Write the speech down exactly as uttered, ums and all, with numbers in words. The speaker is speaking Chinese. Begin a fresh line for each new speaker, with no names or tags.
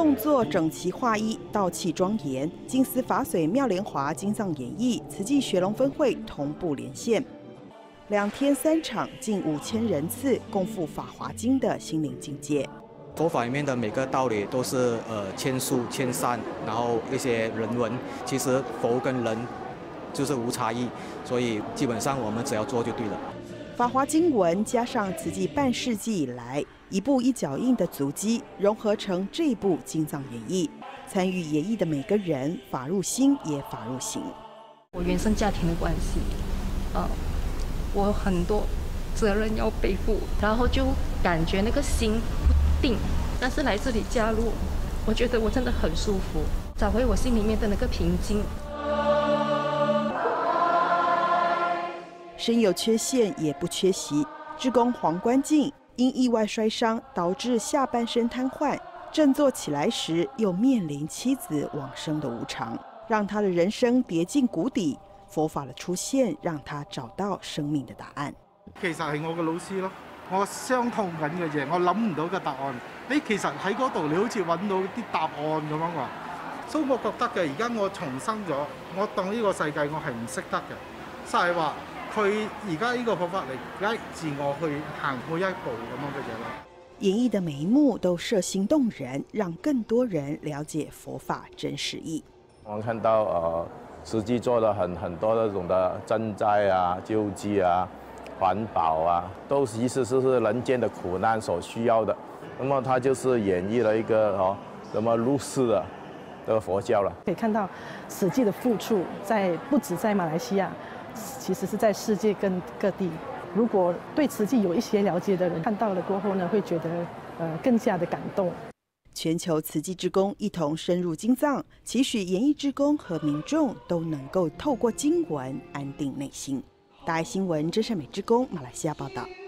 动作整齐划一，道气庄严。金丝法髓妙莲华金藏演艺慈济学龙分会同步连线，两天三场，近五千人次共赴《法华经》的心灵境界。
佛法里面的每个道理都是呃千殊千善，然后一些人文，其实佛跟人就是无差异，所以基本上我们只要做就对了。
法华经文加上慈济半世纪以来一步一脚印的足迹，融合成这一部经藏演义。参与演义的每个人，法入心也法入行。
我原生家庭的关系，呃，我很多责任要背负，然后就感觉那个心不定。但是来这里加入，我觉得我真的很舒服，找回我心里面的那个平静。
身有缺陷也不缺席，志工黄关敬因意外摔伤导致下半身瘫痪，振作起来时又面临妻子往生的无常，让他的人生跌进谷底。佛法的出現，讓他找到生命的答案。
其實係我嘅老師咯，我傷痛緊嘅嘢，我諗唔到嘅答案。你其實喺嗰度，你好似揾到啲答案咁樣話，所以我覺得嘅，而家我重生咗，我當呢個世界我係唔識得嘅，就係話佢而家呢個方法嚟，而家自我去行每一步咁樣嘅嘢咯。
演繹的每一幕都攝心動人，讓更多人了解佛法真實義。
我們看到呃。慈濟做了很很多那種的賑災啊、救濟啊、環保啊，都其實是人間的苦難所需要的。那麼它就是演繹了一個哦，那麼入世的的佛教了。
可以看到慈濟的付出在不止在馬來西亞，其實是在世界跟各地。如果對慈濟有一些了解的人看到了過後呢，會覺得呃更加的感動。
全球慈濟志工一同深入經藏，期許演藝志工和民眾都能夠透過經文安定內心。大愛新聞，真善美志工馬來西亞報道。